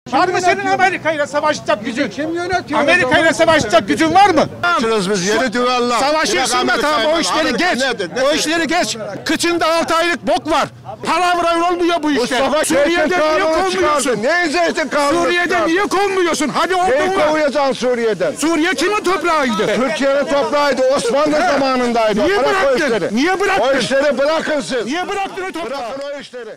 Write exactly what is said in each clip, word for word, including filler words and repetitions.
Var mı senin Amerika ile savaşacak gücün? Kim yönetiyor? Amerika ile savaşacak gücün var mı? Biz yeni düvella. Savaşırsın da tamam, o işleri geç. O işleri geç. Kıçında altı aylık bok var. Palavra olmuyor bu işler. Suriye'de niye konmuyorsun? Ne zeytin kanunu? Suriye'de niye konmuyorsun? Hadi Neyi orada kovuyacaksın Suriye'den? Suriye kimin toprağıydı? Türkiye'nin toprağıydı. Osmanlı zamanındaydı. Niye Bırak o işleri. bıraktın? Niye O bıraktın? işleri bırakın siz. Niye bıraktın o toprağı? Bırakın o işleri.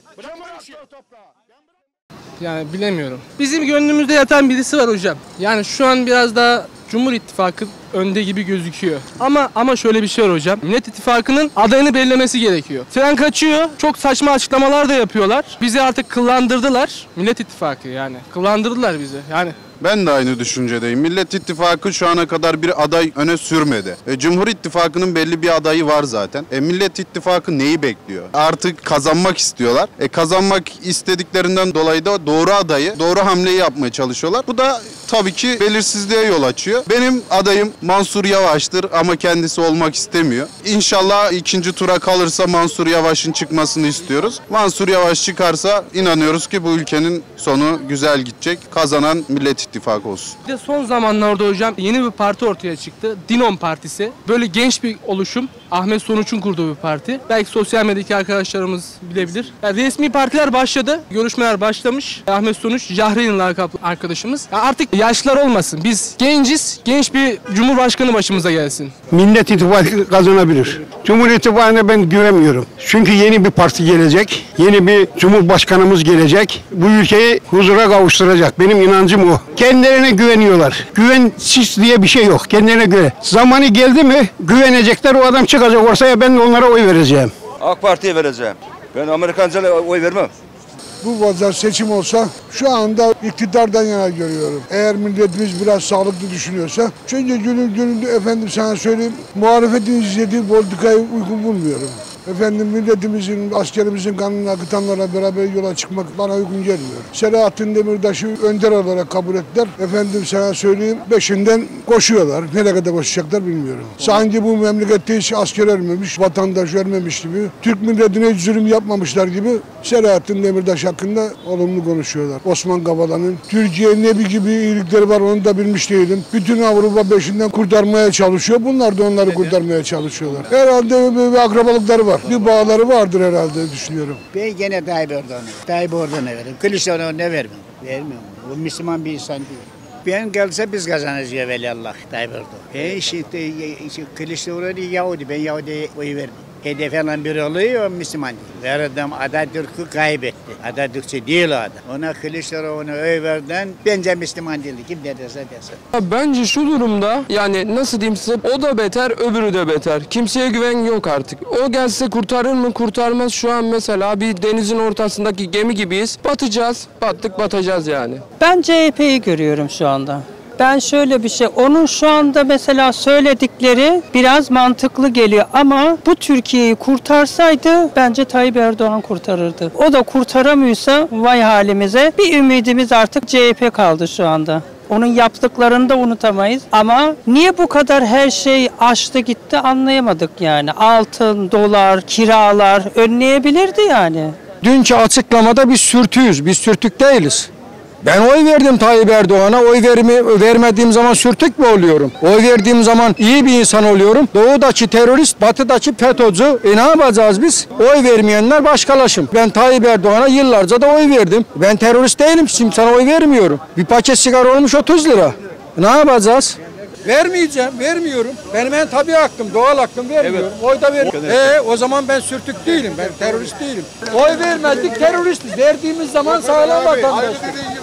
Yani bilemiyorum. Bizim gönlümüzde yatan birisi var hocam. Yani şu an biraz daha Cumhur İttifakı önde gibi gözüküyor. Ama ama şöyle bir şey var hocam. Millet İttifakı'nın adayını belirlemesi gerekiyor. Tren kaçıyor. Çok saçma açıklamalar da yapıyorlar. Bizi artık kıllandırdılar. Millet İttifakı yani. Kıllandırdılar bizi. Yani Ben de aynı düşüncedeyim. Millet İttifakı şu ana kadar bir aday öne sürmedi. E, Cumhur İttifakı'nın belli bir adayı var zaten. E, Millet İttifakı neyi bekliyor? Artık kazanmak istiyorlar. E, kazanmak istediklerinden dolayı da doğru adayı, doğru hamleyi yapmaya çalışıyorlar. Bu da tabii ki belirsizliğe yol açıyor. Benim adayım Mansur Yavaş'tır ama kendisi olmak istemiyor. İnşallah ikinci tura kalırsa Mansur Yavaş'ın çıkmasını istiyoruz. Mansur Yavaş çıkarsa inanıyoruz ki bu ülkenin sonu güzel gidecek. Kazanan Millet İttifakı olsun. bir de son zamanlarda hocam yeni bir parti ortaya çıktı. Dinon Partisi. Böyle genç bir oluşum. Ahmet Sonuç'un kurduğu bir parti. Belki sosyal medyadaki arkadaşlarımız bilebilir. Yani resmi partiler başladı. Görüşmeler başlamış. Ahmet Sonuç, Cahreyn lakaplı arkadaşımız. Yani artık yaşlılar olmasın. Biz genciz. Genç bir cumhurbaşkanı başımıza gelsin. Millet İttifakı kazanabilir. Cumhur İttifakı'na ben güvenmiyorum. Çünkü yeni bir parti gelecek. Yeni bir cumhurbaşkanımız gelecek. Bu ülkeyi huzura kavuşturacak. Benim inancım o. Kendilerine güveniyorlar. Güvensiz diye bir şey yok. Kendilerine göre. Zamanı geldi mi güvenecekler, o adam çıkacak ortaya, ben de onlara oy vereceğim. AK Parti'ye vereceğim. Ben Amerikanca'ya oy vermem. Bu pazar seçim olsa şu anda iktidardan yana görüyorum. Eğer milletimiz biraz sağlıklı düşünüyorsa. Çünkü günün gününde efendim sana söyleyeyim, muhalefetin izlediği politikayı uygun bulmuyorum. Efendim milletimizin, askerimizin kanını akıtanlarla beraber yola çıkmak bana uygun gelmiyor. Selahattin Demirtaş'ı önder olarak kabul ettiler. Efendim sana söyleyeyim, peşinden koşuyorlar. Nereye kadar koşacaklar bilmiyorum. Sanki bu memlekette hiç asker ölmemiş, vatandaş ölmemiş gibi, Türk milletine hiç zulüm yapmamışlar gibi Selahattin Demirtaş hakkında olumlu konuşuyorlar. Osman Kavala'nın Türkiye'nin ne bir gibi iyilikleri var onu da bilmiş değilim. Bütün Avrupa peşinden kurtarmaya çalışıyor. Bunlar da onları kurtarmaya çalışıyorlar. Herhalde bir, bir akrabalıkları var. Bir bağları vardır herhalde düşünüyorum. Ben gene Tayyip Erdoğan'a. Tayyip Erdoğan'a veririm. Kılıçdaroğlu'na ne vermem? Vermiyorum. O Müslüman bir insan değil. Ben gelse biz kazanırız ya velallah Tayyip Erdoğan. E işte, işte Kılıçdaroğlu Yahudi. Ben Yahudi'ye oy vermem. H D P falan biri oluyor, Müslüman değil. Ve adam Atatürk'ü kaybetti. Atatürkçü değil o adam. Ona Kılıçdaroğlu'na oy verden bence Müslüman değil. Kim ne derse desin. Bence şu durumda yani nasıl diyeyim size, o da beter öbürü de beter. Kimseye güven yok artık. O gelse kurtarır mı kurtarmaz, şu an mesela bir denizin ortasındaki gemi gibiyiz. Batacağız, battık batacağız yani. Ben C H P'yi görüyorum şu anda. Ben şöyle bir şey, onun şu anda mesela söyledikleri biraz mantıklı geliyor ama bu Türkiye'yi kurtarsaydı bence Tayyip Erdoğan kurtarırdı. O da kurtaramıyorsa vay halimize, bir ümidimiz artık C H P kaldı şu anda. Onun yaptıklarını da unutamayız ama niye bu kadar her şey aştı gitti anlayamadık yani. Altın, dolar, kiralar önleyebilirdi yani. Dünkü açıklamada biz sürtüyüz, biz sürtük değiliz. Ben oy verdim Tayyip Erdoğan'a, oy vermi, vermediğim zaman sürtük mü oluyorum? Oy verdiğim zaman iyi bir insan oluyorum. Doğudaki terörist, batıdaki FETÖ'cü. E ne yapacağız biz? Oy vermeyenler başkalaşım. Ben Tayyip Erdoğan'a yıllarca da oy verdim. Ben terörist değilim, şimdi sana oy vermiyorum. Bir paket sigara olmuş otuz lira. Ne yapacağız? Vermeyeceğim, vermiyorum. Benim en tabii hakkım, doğal hakkım vermiyorum. Evet. Oy da vermiyorum. Ee, o zaman ben sürtük değilim, ben terörist değilim. Oy vermedik, teröristiz. Verdiğimiz zaman sağlam vatandaş.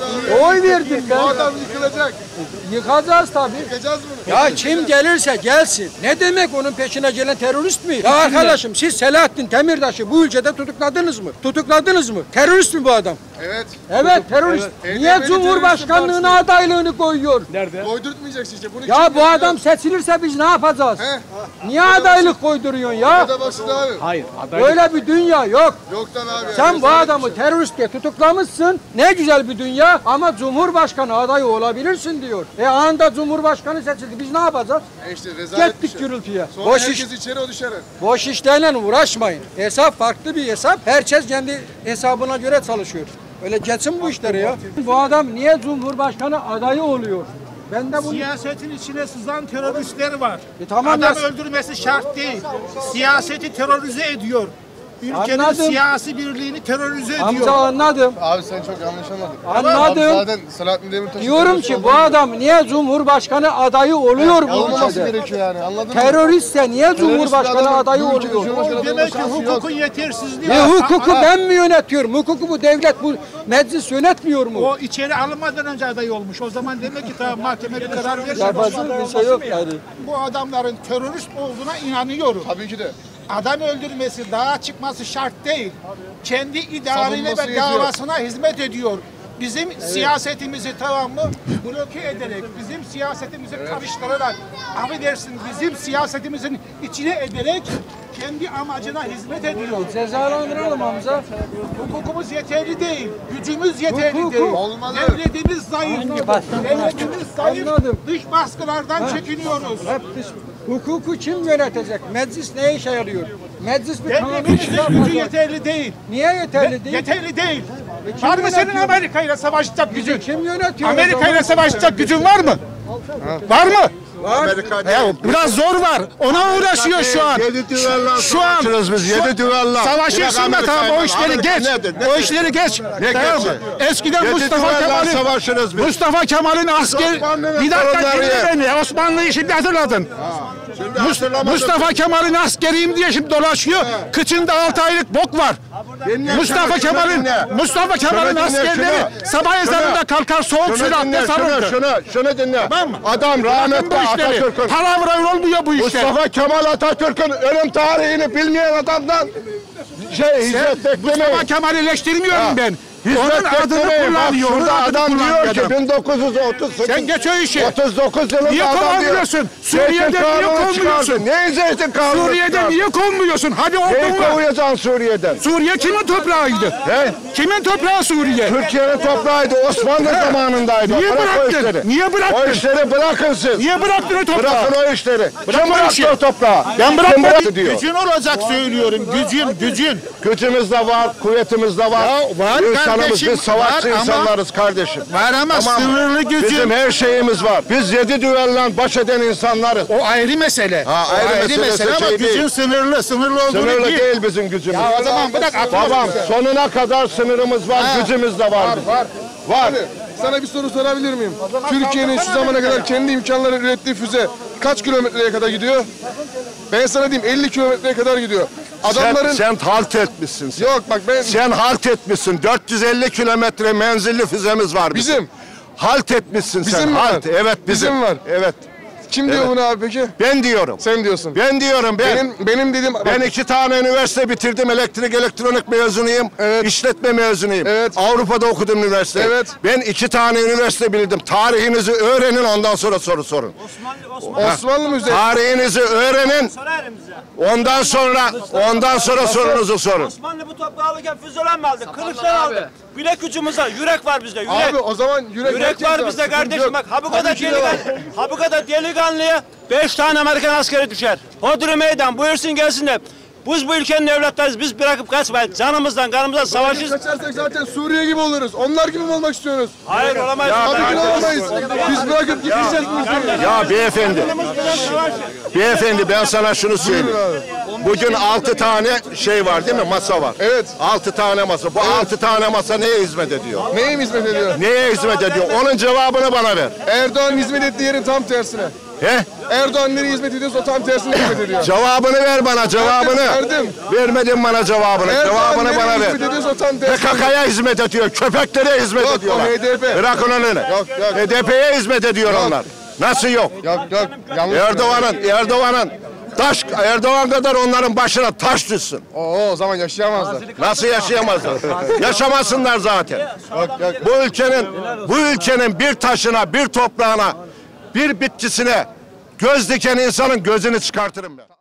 Oy verdim ben. Bu adam yıkılacak. Yıkacağız tabii. Yıkacağız bunu. Ya kim gelirse gelsin. Ne demek onun peşine gelen terörist mi? Ya arkadaşım siz Selahattin Demirtaş'ı bu ülkede tutukladınız mı? Tutukladınız mı? Terörist mi bu adam? Evet. Evet terörist. Evet. Niye Cumhurbaşkanlığına adaylığını koyuyor? Nerede? Koydurtmayacaksın işte. Bunu ya bu adam ya? Seçilirse biz ne yapacağız? He? Niye ya adaylık koyduruyorsun ya? Ya da baksın abi. Hayır. Adaylık. Öyle bir dünya yok. Yoktan abi. Sen ya, bu adamı terörist diye tutuklamışsın. Ne güzel bir dünya ama Cumhurbaşkanı adayı olabilirsin diyor. E anda Cumhurbaşkanı seçildi. Biz ne yapacağız? E işte rezalet gittik gürültüye. Sonra boş herkes iş, içeri o dışarı. Boş işlerle uğraşmayın. Hesap farklı bir hesap. Herkes kendi hesabına göre çalışıyor. Öyle geçsin bu işleri ya. Bu adam niye Cumhurbaşkanı adayı oluyor? Ben de bunu... Siyasetin içine sızan teröristler var. E tamam Adam da- öldürmesi şart değil. Siyaseti terörize ediyor. Ülkenin Anladım. siyasi birliğini terörize ediyor. Amca anladım. Abi sen çok yanlış anladın. Anladım. Abi zaten Selahattin Demirtaş'ın Diyorum ki bu adam niye Cumhurbaşkanı adayı oluyor bu olmaması ülkede? gerekiyor yani, anladın mı? Teröristse niye Cumhurbaşkanı adamın adayı bu ülkede oluyor? Cumhurbaşkanı Demek ki olma şansı yok. hukukun yetersizliği. Ne hukuku Aa, ben mi yönetiyorum? Hukuku bu devlet, bu meclis yönetmiyor mu? O içeri alınmadan önce aday olmuş. O zaman demek ki tamam mahkeme bir karar verir. Yapacak bir şey yok yani. Bu adamların terörist olduğuna inanıyorum. Tabii ki de. Adam öldürmesi, dağa çıkması şart değil. Kendi idarine Savunması ve yetiyor. davasına hizmet ediyor. Bizim siyasetimizi tamam mı bloke ederek, bizim siyasetimizi karıştırarak, affedersin bizim siyasetimizin içine ederek kendi amacına hizmet ediyor. Cezalandıralım Hamza. Hukukumuz yeterli değil, gücümüz yeterli Hukuku- değil. Olmalı. Devletimiz zayıf, devletimiz zayıf, Anladım. dış baskılardan çekiniyoruz. Hep dış- Hukuku kim yönetecek? Meclis ne işe yarıyor? Meclis bir kanun Devletimizin çıkarmaz. gücü yeterli değil. Niye yeterli değil? Yeterli değil. kim Var mı senin yönetiyor? Amerika ile savaşacak gücün? Kim yönetiyor? Amerika ile savaşacak gücün var mı? Var mı? Ya biraz zor var. Ona uğraşıyor şu an. Şu an biz yedi düello. savaşırsın da tamam o işleri geç. O işleri geç. Tamam mı? Eskiden Yedi Mustafa düello Kemal'in savaşırız biz. Mustafa Kemal'in asker Osmanlı'nın bir dakika torunları. dinle beni. Osmanlı'yı şimdi hatırladın. Mus- Mustafa Kemal'in askeriyim diye şimdi dolaşıyor. Kıçında altı aylık bok var. Mustafa Kemal'in Mustafa Kemal'in dinle, askerleri şunu. sabah ezanında kalkar soğuk Şunu suyla dinle, abdest şunu, alırdı. şunu, şunu dinle. Tamam mı? Adam Bırakın rahmetli bu işleri. Atatürk'ün, Palavra olmuyor bu işler. Mustafa Kemal Atatürk'ün ölüm tarihini bilmeyen adamdan şey hizmet beklemeyin. Mustafa Kemal'i eleştirmiyorum ben. Onun Hizmet adını beklemeyin. Bak kullanıyor. onun şurada adını adam kullanıyor diyor ki adam. bin dokuz yüz otuz sekiz. Sen geç o işi. otuz dokuz yılında Niye adam diyor. kovamıyorsun? Suriye'de Zeytin niye kanunu kovmuyorsun? çıkardı. Ne zeytin kanunu Suriye'de çıkardı? niye kovmuyorsun? Hadi Neyi ordun var. kovuyacaksın Suriye'den? Suriye kimin toprağıydı? He? Kimin toprağı Suriye? Türkiye'nin toprağıydı. Osmanlı zamanındaydı. Niye Bırak o bıraktın? işleri. Niye O bıraktın? işleri bırakın siz. Niye bıraktın o toprağı? Bırakın o işleri. Bırak Kim o bıraktı işi. o toprağı? Ben Kim bırakmadım. bıraktı diyor. Gücün olacak söylüyorum. Gücün, gücün. Gücümüz de var, kuvvetimiz de var. Ya var İnsanımız, kardeşim, biz savaşçı var ama- insanlarız kardeşim. Var ama Tamam. sınırlı gücün. Bizim her şeyimiz var. Biz yedi düellan baş eden insanlarız. O ayrı mesele. Ha, O ayrı ayrı, meselesi mesele ama şey gücün değil. sınırlı. Sınırlı olduğunu Sınırlı bil. değil bizim gücümüz. Ya o zaman bırak atma. Babam sonuna kadar sınırımız var, Ha. gücümüz de var. bizim. Var. Var. Abi, sana bir soru sorabilir miyim? Türkiye'nin şu zamana kadar kendi imkanları ürettiği füze kaç kilometreye kadar gidiyor? Ben sana diyeyim elli kilometreye kadar gidiyor. Adamların... Sen, sen halt etmişsin. Sen. Yok bak ben... Sen halt etmişsin. dört yüz elli kilometre menzilli füzemiz var bizim. Bizim. Halt etmişsin Bizim sen. mi Halt. var? Evet bizim. Bizim var. Evet. Kim diyor Evet. bunu abi peki? Ben diyorum. Sen diyorsun. Ben diyorum ben. Benim benim dediğim... Ben iki tane üniversite bitirdim. Elektrik elektronik mezunuyum. Evet. İşletme mezunuyum. Evet. Avrupa'da okudum üniversite. Evet. Ben iki tane üniversite bildim. Tarihinizi öğrenin ondan sonra soru sorun. Osmanlı Müzesi. Tarihinizi öğrenin. Ondan sonra ondan sonra sorunuzu sorun. Osmanlı bu toprağı alırken füzeler mi aldı? Kılıçlar aldı. Bilek ucumuza yürek var bizde. Yürek. Abi o zaman yürek, Yürek herkes var bizde sıkıntı kardeşim yok. bak. Ha bu kadar Tabii ki de var. delikanlı, ha bu kadar delikanlıya beş tane Amerikan askeri düşer. Hodri meydan buyursun gelsin de. Biz bu ülkenin evlatlarıyız. Biz bırakıp kaçmayız. Canımızdan, kanımızdan savaşırız. Kaçarsak zaten Suriye gibi oluruz. Onlar gibi mi olmak istiyoruz? Hayır olamayız. Tabii ki de olamayız. Biz bırakıp gideceğiz bu ülkeyi. Ya beyefendi. Beyefendi ben sana şunu söyleyeyim. Bugün altı tane şey var değil mi? Masa var. Evet. Altı tane masa. Bu altı tane masa neye hizmet ediyor? Neye hizmet ediyor? Neye hizmet ediyor? Onun cevabını bana ver. Erdoğan hizmet ettiği yerin tam tersine. He? Erdoğan nereye hizmet ediyorsa o tam tersine hizmet ediyor. Cevabını ver bana cevabını. Verdim. Vermedin bana cevabını. Erdoğan Cevabını nereye bana ver. hizmet ediyorsa o tam tersine. P K K'ya hizmet ediyor. Köpeklere hizmet Yok, ediyorlar. o H D P. Bırak onu önüne. Yok, yok. H D P'ye hizmet ediyor onlar. Nasıl yok? Yok yok yanlış. Erdoğan'ın Erdoğan'ın taş Erdoğan kadar onların başına taş düşsün. Oo, o zaman yaşayamazlar. Nasıl yaşayamazlar? Yaşamasınlar zaten. Yok yok. Bu ülkenin bu ülkenin bir taşına, bir toprağına, bir bitkisine göz diken insanın gözünü çıkartırım ben.